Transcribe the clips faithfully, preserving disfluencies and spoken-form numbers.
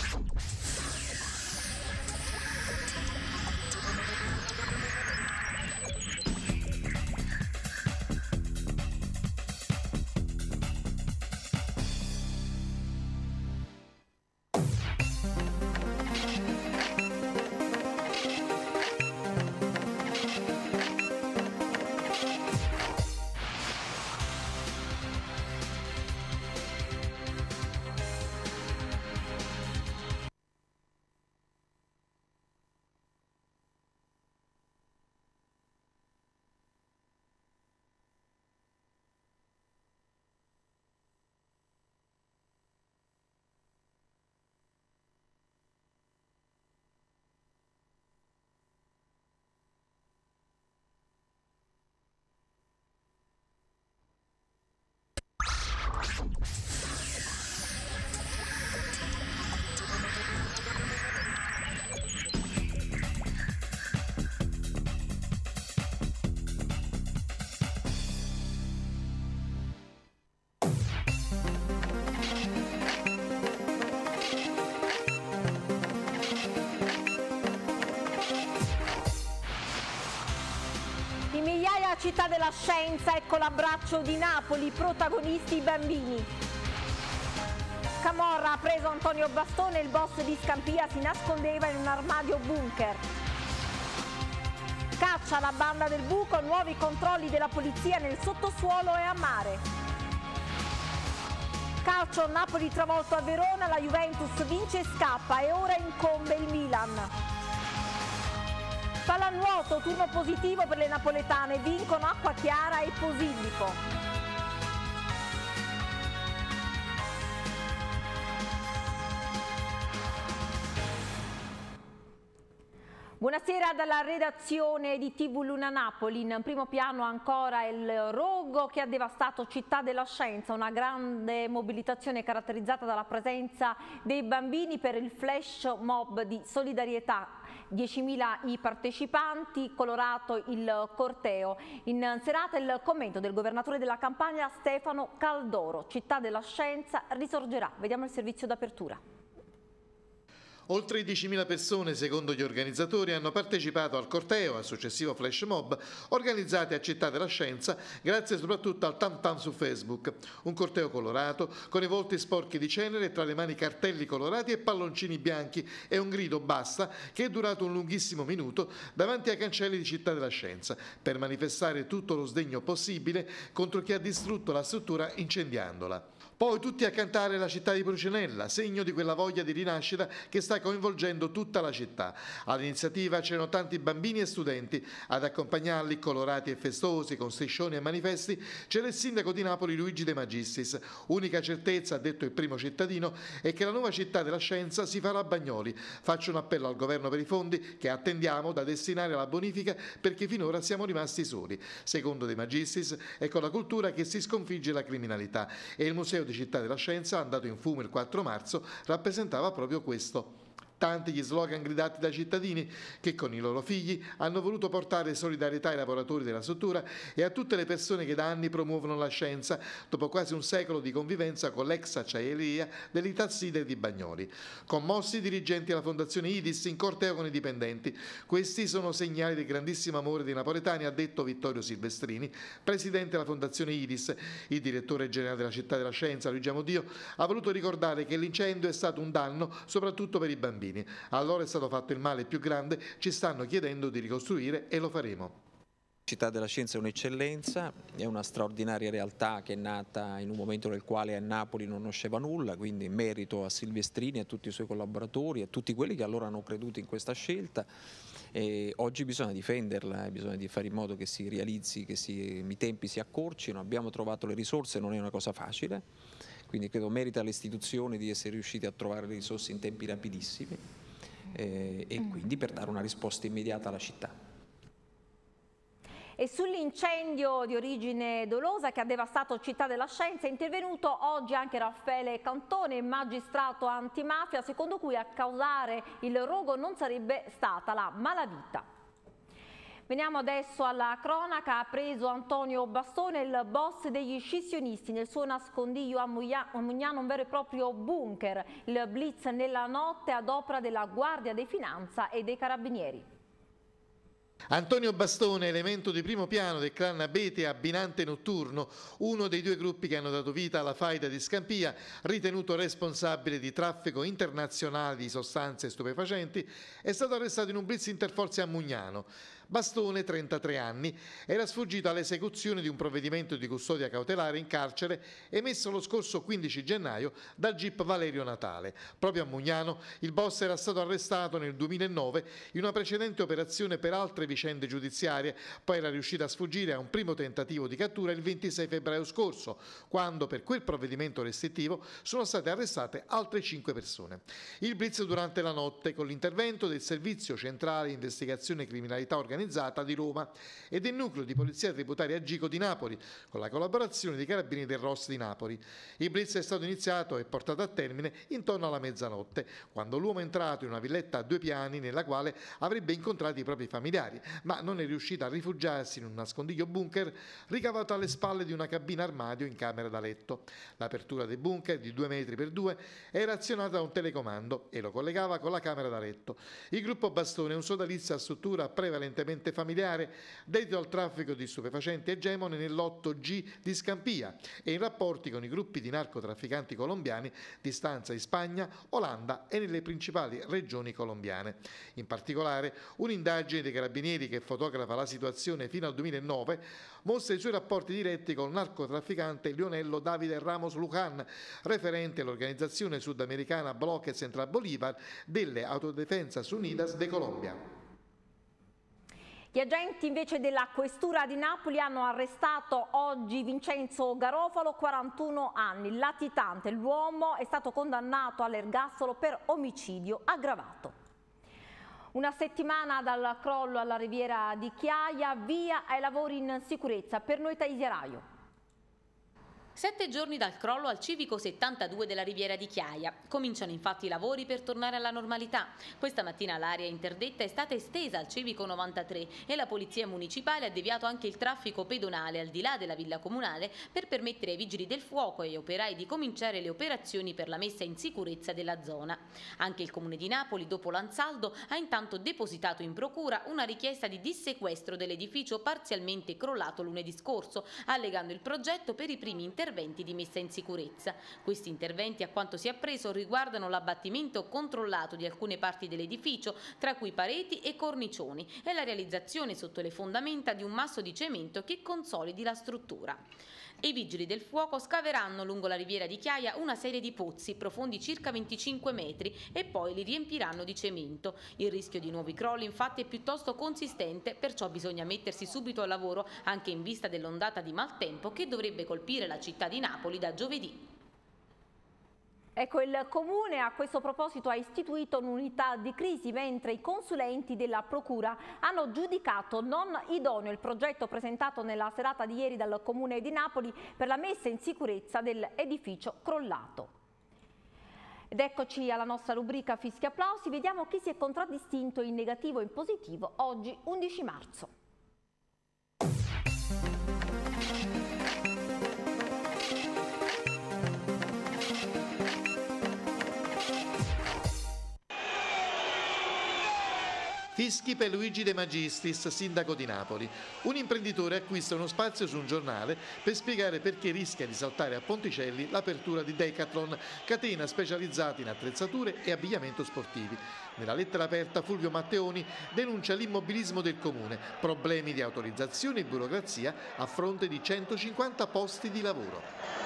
Città della Scienza, ecco l'abbraccio di Napoli, protagonisti i bambini. Camorra ha preso Antonio Bastone, il boss di Scampia si nascondeva in un armadio bunker. Caccia la banda del buco, nuovi controlli della polizia nel sottosuolo e a mare. Calcio, Napoli travolto a Verona, la Juventus vince e scappa e ora incombe il Milan. Pallanuoto, turno positivo per le napoletane, vincono Acquachiara e Posillipo. Buonasera dalla redazione di tivù Luna Napoli. In primo piano ancora il rogo che ha devastato Città della Scienza, una grande mobilitazione caratterizzata dalla presenza dei bambini per il flash mob di solidarietà. diecimila i partecipanti, colorato il corteo. In serata il commento del governatore della Campania Stefano Caldoro. Città della Scienza risorgerà. Vediamo il servizio d'apertura. Oltre diecimila persone, secondo gli organizzatori, hanno partecipato al corteo, al successivo flash mob, organizzati a Città della Scienza grazie soprattutto al tam tam su Facebook. Un corteo colorato, con i volti sporchi di cenere e tra le mani cartelli colorati e palloncini bianchi e un grido basta che è durato un lunghissimo minuto davanti ai cancelli di Città della Scienza per manifestare tutto lo sdegno possibile contro chi ha distrutto la struttura incendiandola. Poi tutti a cantare La città di Brucinella, segno di quella voglia di rinascita che sta coinvolgendo tutta la città. All'iniziativa c'erano tanti bambini e studenti, ad accompagnarli colorati e festosi con striscioni e manifesti c'era il sindaco di Napoli Luigi De Magistris. Unica certezza, ha detto il primo cittadino, è che la nuova Città della Scienza si farà a Bagnoli. Faccio un appello al governo per i fondi che attendiamo da destinare alla bonifica perché finora siamo rimasti soli. Secondo De Magistris è con la cultura che si sconfigge la criminalità e il museo di Città della Scienza, andato in fumo il quattro marzo, rappresentava proprio questo. Tanti gli slogan gridati dai cittadini che con i loro figli hanno voluto portare solidarietà ai lavoratori della struttura e a tutte le persone che da anni promuovono la scienza dopo quasi un secolo di convivenza con l'ex acciaieria dell'Italsider di Bagnoli. Commossi i dirigenti della Fondazione Idis in corteo con i dipendenti. Questi sono segnali del grandissimo amore dei napoletani, ha detto Vittorio Silvestrini, presidente della Fondazione Idis. Il direttore generale della Città della Scienza, Luigi Amodio, ha voluto ricordare che l'incendio è stato un danno soprattutto per i bambini. A loro è stato fatto il male più grande, ci stanno chiedendo di ricostruire e lo faremo. Città della Scienza è un'eccellenza, è una straordinaria realtà che è nata in un momento nel quale a Napoli non conosceva nulla, quindi merito a Silvestrini, a tutti i suoi collaboratori, a tutti quelli che allora hanno creduto in questa scelta. E oggi bisogna difenderla, eh, bisogna fare in modo che si realizzi, che si, i tempi si accorcino, abbiamo trovato le risorse, non è una cosa facile, quindi credo merita alle istituzioni di essere riusciti a trovare le risorse in tempi rapidissimi eh, e quindi per dare una risposta immediata alla città. E sull'incendio di origine dolosa che ha devastato Città della Scienza è intervenuto oggi anche Raffaele Cantone, magistrato antimafia, secondo cui a causare il rogo non sarebbe stata la malavita. Veniamo adesso alla cronaca. Ha preso Antonio Bastone, il boss degli scissionisti, nel suo nascondiglio a Mugnano, un vero e proprio bunker. Il blitz nella notte ad opera della Guardia di Finanza e dei Carabinieri. Antonio Bastone, elemento di primo piano del clan Abete Abbinante Notturno, uno dei due gruppi che hanno dato vita alla faida di Scampia, ritenuto responsabile di traffico internazionale di sostanze stupefacenti, è stato arrestato in un blitz interforze a Mugnano. Bastone, trentatré anni, era sfuggito all'esecuzione di un provvedimento di custodia cautelare in carcere emesso lo scorso quindici gennaio dal G I P Valerio Natale. Proprio a Mugnano il boss era stato arrestato nel duemilanove in una precedente operazione per altre vicende giudiziarie, poi era riuscito a sfuggire a un primo tentativo di cattura il ventisei febbraio scorso, quando per quel provvedimento restrittivo sono state arrestate altre cinque persone. Il blitz durante la notte con l'intervento del Servizio Centrale Investigazione Criminalità Organizzata di Roma e del Nucleo di Polizia Tributaria Agico di Napoli, con la collaborazione dei Carabinieri del R O S di Napoli. Il blitz è stato iniziato e portato a termine intorno alla mezzanotte, quando l'uomo è entrato in una villetta a due piani nella quale avrebbe incontrato i propri familiari, ma non è riuscito a rifugiarsi in un nascondiglio bunker ricavato alle spalle di una cabina armadio in camera da letto. L'apertura del bunker, di due metri per due, era azionata da un telecomando e lo collegava con la camera da letto. Il gruppo Bastone è un sodalizio a struttura prevalentemente familiare, dedito al traffico di stupefacenti egemone nell'otto G di Scampia e in rapporti con i gruppi di narcotrafficanti colombiani di stanza in Spagna, Olanda e nelle principali regioni colombiane. In particolare, un'indagine dei Carabinieri che fotografa la situazione fino al duemilanove mostra i suoi rapporti diretti con il narcotrafficante Leonello Davide Ramos Lujan, referente all'organizzazione sudamericana Bloque Central Bolívar delle Autodefensas Unidas de Colombia. Gli agenti invece della Questura di Napoli hanno arrestato oggi Vincenzo Garofalo, quarantuno anni, latitante. L'uomo è stato condannato all'ergastolo per omicidio aggravato. Una settimana dal crollo alla Riviera di Chiaia, via ai lavori in sicurezza. Per noi Taisia Raio. Sette giorni dal crollo al civico settantadue della Riviera di Chiaia. Cominciano infatti i lavori per tornare alla normalità. Questa mattina l'area interdetta è stata estesa al civico novantatré e la polizia municipale ha deviato anche il traffico pedonale al di là della villa comunale per permettere ai vigili del fuoco e agli operai di cominciare le operazioni per la messa in sicurezza della zona. Anche il Comune di Napoli, dopo l'ansaldo, ha intanto depositato in procura una richiesta di dissequestro dell'edificio parzialmente crollato lunedì scorso, allegando il progetto per i primi interventi interventi di messa in sicurezza. Questi interventi, a quanto si è appreso, riguardano l'abbattimento controllato di alcune parti dell'edificio, tra cui pareti e cornicioni, e la realizzazione sotto le fondamenta di un masso di cemento che consolidi la struttura. I vigili del fuoco scaveranno lungo la Riviera di Chiaia una serie di pozzi profondi circa venticinque metri e poi li riempiranno di cemento. Il rischio di nuovi crolli infatti è piuttosto consistente, perciò bisogna mettersi subito al lavoro anche in vista dell'ondata di maltempo che dovrebbe colpire la città di Napoli da giovedì. Ecco, il Comune a questo proposito ha istituito un'unità di crisi, mentre i consulenti della Procura hanno giudicato non idoneo il progetto presentato nella serata di ieri dal Comune di Napoli per la messa in sicurezza dell'edificio crollato. Ed eccoci alla nostra rubrica Fischi Applausi, vediamo chi si è contraddistinto in negativo e in positivo oggi undici marzo. Fischi per Luigi De Magistris, sindaco di Napoli. Un imprenditore acquista uno spazio su un giornale per spiegare perché rischia di saltare a Ponticelli l'apertura di Decathlon, catena specializzata in attrezzature e abbigliamento sportivi. Nella lettera aperta Fulvio Matteoni denuncia l'immobilismo del comune, problemi di autorizzazione e burocrazia a fronte di centocinquanta posti di lavoro.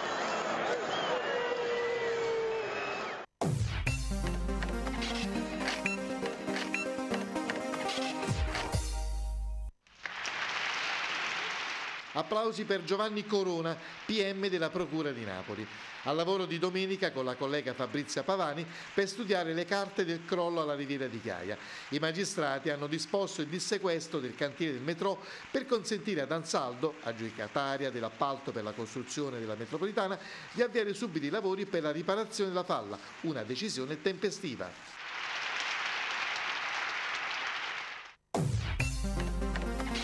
Applausi per Giovanni Corona, P M della Procura di Napoli. Al lavoro di domenica con la collega Fabrizia Pavani per studiare le carte del crollo alla Riviera di Chiaia. I magistrati hanno disposto il dissequestro del cantiere del metro per consentire ad Ansaldo, aggiudicataria dell'appalto per la costruzione della metropolitana, di avviare subito i lavori per la riparazione della falla, una decisione tempestiva.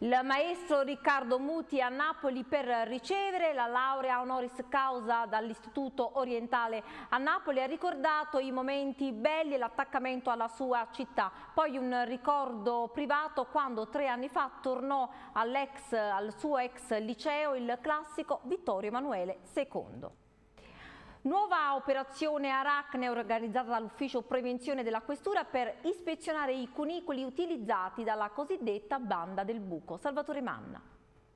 Il maestro Riccardo Muti a Napoli per ricevere la laurea honoris causa dall'Istituto Orientale a Napoli. Ha ricordato i momenti belli e l'attaccamento alla sua città. Poi un ricordo privato quando tre anni fa tornò all'ex, al suo ex liceo, il classico Vittorio Emanuele secondo. Nuova operazione Aracne organizzata dall'Ufficio Prevenzione della Questura per ispezionare i cunicoli utilizzati dalla cosiddetta Banda del Buco. Salvatore Manna.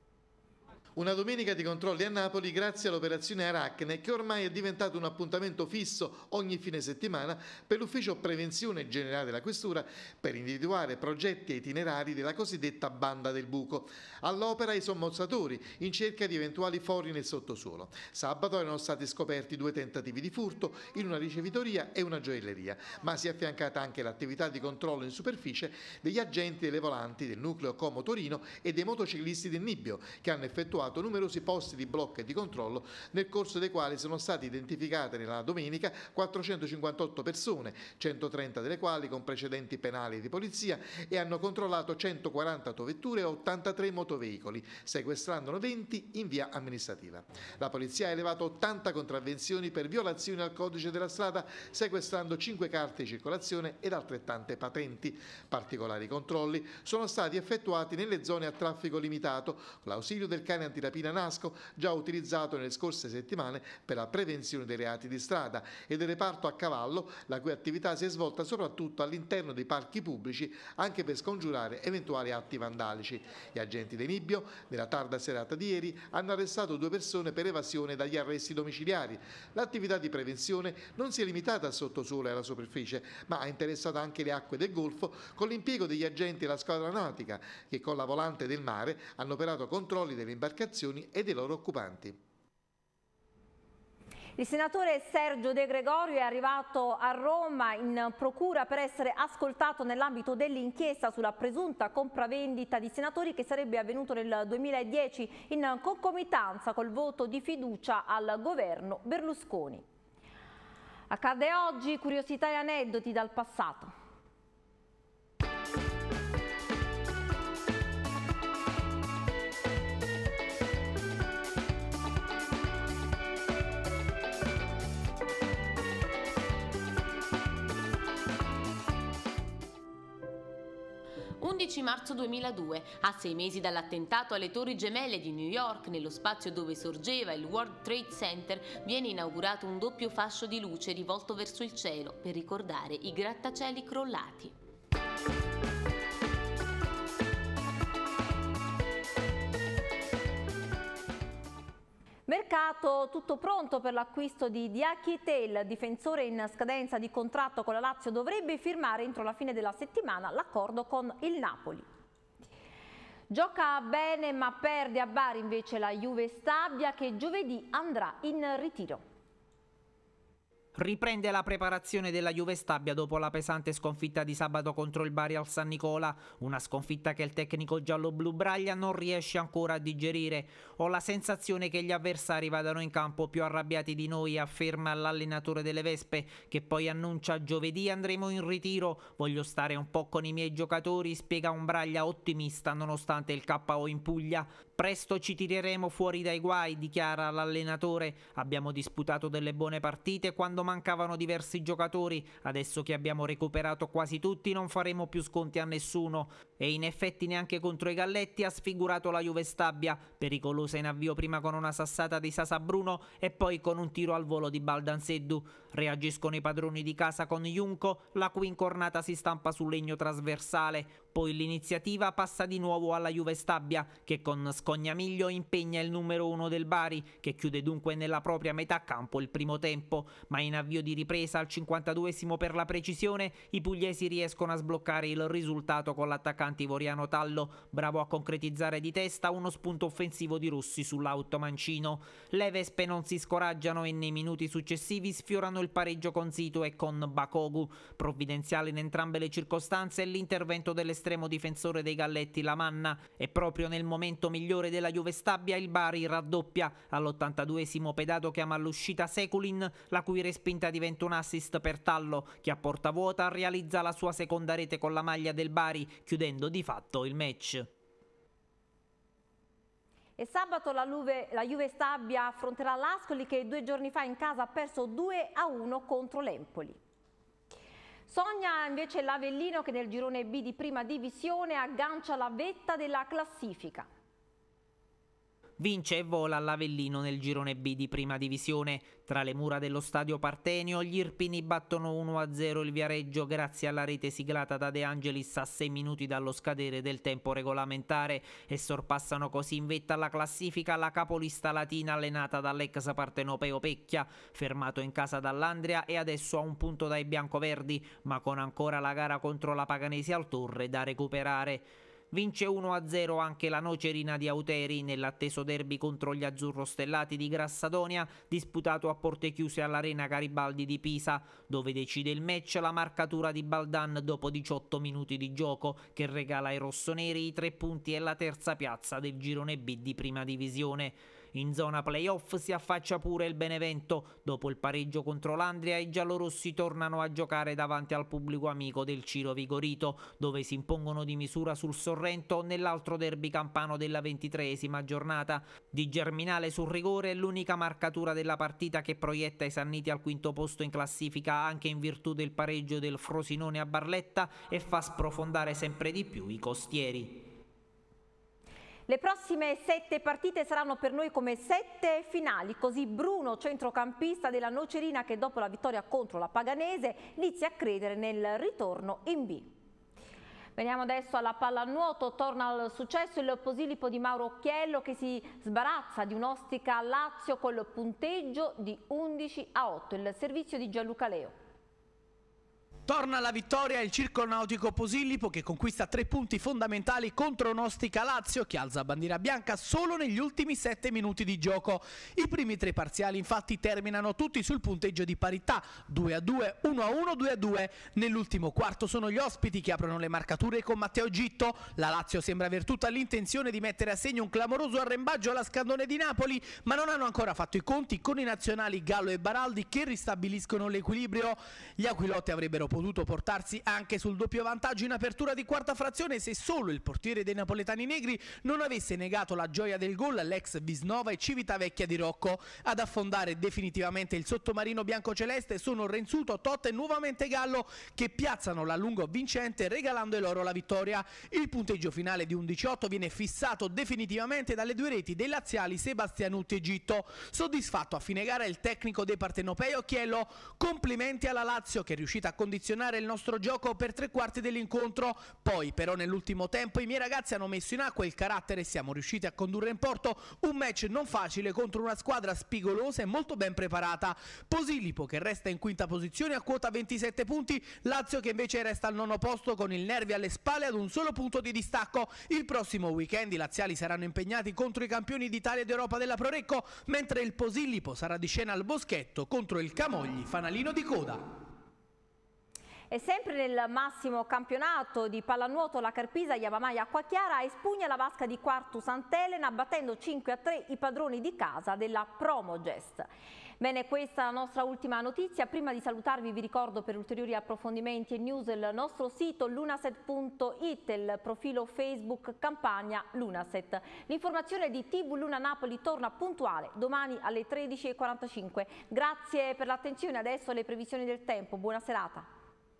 Una domenica di controlli a Napoli grazie all'operazione Aracne, che ormai è diventato un appuntamento fisso ogni fine settimana per l'Ufficio Prevenzione Generale della Questura per individuare progetti e itinerari della cosiddetta Banda del Buco. All'opera i sommozzatori in cerca di eventuali fori nel sottosuolo. Sabato erano stati scoperti due tentativi di furto in una ricevitoria e una gioielleria, ma si è affiancata anche l'attività di controllo in superficie degli agenti delle volanti del nucleo Como Torino e dei motociclisti del Nibbio, che hanno effettuato numerosi posti di blocco e di controllo, nel corso dei quali sono state identificate nella domenica quattrocentocinquantotto persone, centotrenta delle quali con precedenti penali di polizia, e hanno controllato centoquaranta autovetture e ottantatré motoveicoli, sequestrandone venti in via amministrativa. La polizia ha elevato ottanta contravvenzioni per violazioni al codice della strada, sequestrando cinque carte di circolazione ed altrettante patenti. Particolari controlli sono stati effettuati nelle zone a traffico limitato, con l'ausilio del cane antirapina Nasco, già utilizzato nelle scorse settimane per la prevenzione dei reati di strada, e del reparto a cavallo, la cui attività si è svolta soprattutto all'interno dei parchi pubblici, anche per scongiurare eventuali atti vandalici. Gli agenti dei Nibbio, nella tarda serata di ieri, hanno arrestato due persone per evasione dagli arresti domiciliari. L'attività di prevenzione non si è limitata al sottosuolo e alla superficie, ma ha interessato anche le acque del Golfo, con l'impiego degli agenti della squadra nautica, che con la volante del mare hanno operato controlli delle imbarcazioni e dei loro occupanti. Il senatore Sergio De Gregorio è arrivato a Roma in procura per essere ascoltato nell'ambito dell'inchiesta sulla presunta compravendita di senatori che sarebbe avvenuto nel duemiladieci in concomitanza col voto di fiducia al governo Berlusconi. Accade oggi, curiosità e aneddoti dal passato. undici marzo duemiladue, a sei mesi dall'attentato alle Torri Gemelle di New York, nello spazio dove sorgeva il World Trade Center, viene inaugurato un doppio fascio di luce rivolto verso il cielo per ricordare i grattacieli crollati. Mercato tutto pronto per l'acquisto di Diakite, il difensore in scadenza di contratto con la Lazio dovrebbe firmare entro la fine della settimana l'accordo con il Napoli. Gioca bene ma perde a Bari invece la Juve Stabia, che giovedì andrà in ritiro. Riprende la preparazione della Juve Stabia dopo la pesante sconfitta di sabato contro il Bari al San Nicola, una sconfitta che il tecnico giallo-blu Braglia non riesce ancora a digerire. Ho la sensazione che gli avversari vadano in campo più arrabbiati di noi, afferma l'allenatore delle Vespe, che poi annuncia: giovedì andremo in ritiro, voglio stare un po' con i miei giocatori, spiega un Braglia ottimista nonostante il K O in Puglia. Presto ci tireremo fuori dai guai, dichiara l'allenatore. Abbiamo disputato delle buone partite quando mancavano diversi giocatori, adesso che abbiamo recuperato quasi tutti non faremo più sconti a nessuno. E in effetti neanche contro i Galletti ha sfigurato la Juve Stabia, pericolosa in avvio prima con una sassata di Sasa Bruno e poi con un tiro al volo di Baldanseddu. Reagiscono i padroni di casa con Junco, la cui incornata si stampa sul legno trasversale. Poi l'iniziativa passa di nuovo alla Juve Stabia, che con Scognamiglio impegna il numero uno del Bari, che chiude dunque nella propria metà campo il primo tempo, ma in avvio di ripresa al cinquantaduesimo per la precisione i pugliesi riescono a sbloccare il risultato con l'attaccante ivoriano Tallo, bravo a concretizzare di testa uno spunto offensivo di Rossi sull'auto mancino. Le Vespe non si scoraggiano e nei minuti successivi sfiorano il pareggio con Zito e con Bakogu. Provvidenziale in entrambe le circostanze è l'intervento dell'estremo difensore dei Galletti Lamanna, e proprio nel momento migliore della Juve Stabia il Bari raddoppia. All'ottantaduesimo Pedato chiama all'uscita Seculin, la cui respinta diventa un assist per Tallo, che a porta vuota realizza la sua seconda rete con la maglia del Bari, chiudendo di fatto il match. E sabato la Juve, la Juve Stabia affronterà l'Ascoli che due giorni fa in casa ha perso due a uno contro l'Empoli. Sogna invece l'Avellino che nel girone B di prima divisione aggancia la vetta della classifica. Vince e vola l'Avellino nel girone B di prima divisione. Tra le mura dello stadio Partenio gli irpini battono uno a zero il Viareggio grazie alla rete siglata da De Angelis a sei minuti dallo scadere del tempo regolamentare e sorpassano così in vetta alla classifica la capolista latina allenata dall'ex partenopeo Pecchia, fermato in casa dall'Andria e adesso a un punto dai biancoverdi, ma con ancora la gara contro la Paganese al Torre da recuperare. Vince uno a zero anche la Nocerina di Auteri nell'atteso derby contro gli azzurrostellati di Grassadonia, disputato a porte chiuse all'Arena Garibaldi di Pisa, dove decide il match la marcatura di Baldan dopo diciotto minuti di gioco, che regala ai rossoneri i tre punti e la terza piazza del girone B di prima divisione. In zona playoff si affaccia pure il Benevento. Dopo il pareggio contro l'Andria, i giallorossi tornano a giocare davanti al pubblico amico del Ciro Vigorito, dove si impongono di misura sul Sorrento nell'altro derby campano della ventitreesima giornata. Di Germinale sul rigore è l'unica marcatura della partita che proietta i Sanniti al quinto posto in classifica anche in virtù del pareggio del Frosinone a Barletta e fa sprofondare sempre di più i costieri. Le prossime sette partite saranno per noi come sette finali, così Bruno, centrocampista della Nocerina, che dopo la vittoria contro la Paganese inizia a credere nel ritorno in B. Veniamo adesso alla pallanuoto, torna al successo il Posillipo di Mauro Occhiello che si sbarazza di un'Ostica al Lazio col punteggio di undici a otto, il servizio di Gianluca Leo. Torna alla vittoria il Circolo Nautico Posillipo che conquista tre punti fondamentali contro un'Ostica Lazio che alza bandiera bianca solo negli ultimi sette minuti di gioco. I primi tre parziali infatti terminano tutti sul punteggio di parità, due a due, uno a uno, due a due. Nell'ultimo quarto sono gli ospiti che aprono le marcature con Matteo Gitto. La Lazio sembra aver tutta l'intenzione di mettere a segno un clamoroso arrembaggio alla Scandone di Napoli, ma non hanno ancora fatto i conti con i nazionali Gallo e Baraldi che ristabiliscono l'equilibrio. Gli aquilotti avrebbero potuto potuto portarsi anche sul doppio vantaggio in apertura di quarta frazione se solo il portiere dei napoletani negri non avesse negato la gioia del gol all'ex Visnova e Civitavecchia di Rocco. Ad affondare definitivamente il sottomarino biancoceleste sono Renzuto, Totta e nuovamente Gallo che piazzano la lungo vincente regalando loro la vittoria. Il punteggio finale di undici a otto viene fissato definitivamente dalle due reti dei laziali Sebastianutti e Gitto. Soddisfatto a fine gara il tecnico dei partenopei Occhiello. Complimenti alla Lazio che è riuscita a condizionare il nostro gioco per tre quarti dell'incontro. Poi però nell'ultimo tempo i miei ragazzi hanno messo in acqua il carattere e siamo riusciti a condurre in porto un match non facile contro una squadra spigolosa e molto ben preparata. Posillipo che resta in quinta posizione a quota ventisette punti, Lazio che invece resta al nono posto con il nervi alle spalle ad un solo punto di distacco. Il prossimo weekend i laziali saranno impegnati contro i campioni d'Italia ed Europa della Prorecco, mentre il Posillipo sarà di scena al Boschetto contro il Camogli, fanalino di coda. E sempre nel massimo campionato di pallanuoto la Carpisa Iavamai Acquachiara espugna la vasca di Quartu Sant'Elena battendo cinque a tre i padroni di casa della Promogest. Bene, questa è la nostra ultima notizia. Prima di salutarvi vi ricordo per ulteriori approfondimenti e news il nostro sito lunaset punto it, il profilo Facebook Campagna Lunaset. L'informazione di tivù Luna Napoli torna puntuale domani alle tredici e quarantacinque. Grazie per l'attenzione, adesso le previsioni del tempo. Buona serata.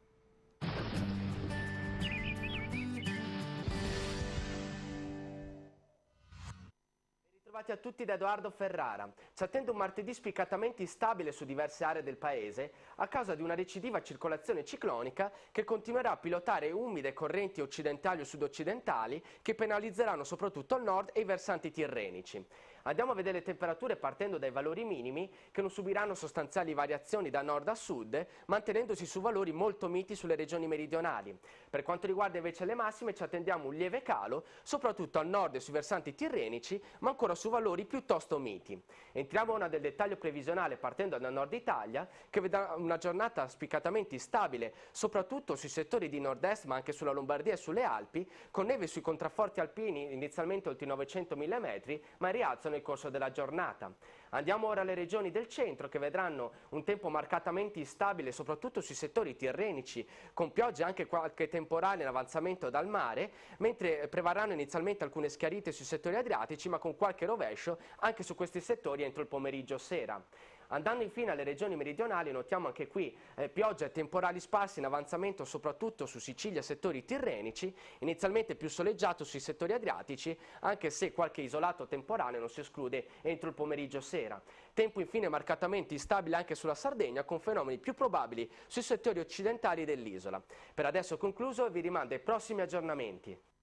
Bentrovati a tutti da Edoardo Ferrara. Ci attende un martedì spiccatamente instabile su diverse aree del paese a causa di una recidiva circolazione ciclonica che continuerà a pilotare umide correnti occidentali o sud-occidentali che penalizzeranno soprattutto il nord e i versanti tirrenici. Andiamo a vedere le temperature partendo dai valori minimi che non subiranno sostanziali variazioni da nord a sud, mantenendosi su valori molto miti sulle regioni meridionali. Per quanto riguarda invece le massime ci attendiamo un lieve calo, soprattutto al nord e sui versanti tirrenici, ma ancora su su valori piuttosto miti. Entriamo ora nel dettaglio previsionale partendo dal nord Italia, che vedrà una giornata spiccatamente stabile, soprattutto sui settori di nord-est ma anche sulla Lombardia e sulle Alpi, con neve sui contrafforti alpini inizialmente oltre i novecentomila metri, ma in rialzo nel corso della giornata. Andiamo ora alle regioni del centro, che vedranno un tempo marcatamente instabile soprattutto sui settori tirrenici, con piogge e anche qualche temporale in avanzamento dal mare, mentre prevarranno inizialmente alcune schiarite sui settori adriatici, ma con qualche rovescio anche su questi settori entro il pomeriggio sera. Andando infine alle regioni meridionali, notiamo anche qui eh, piogge e temporali sparsi in avanzamento soprattutto su Sicilia e settori tirrenici, inizialmente più soleggiato sui settori adriatici, anche se qualche isolato temporaneo non si esclude entro il pomeriggio sera. Tempo infine marcatamente instabile anche sulla Sardegna, con fenomeni più probabili sui settori occidentali dell'isola. Per adesso concluso, vi rimando ai prossimi aggiornamenti.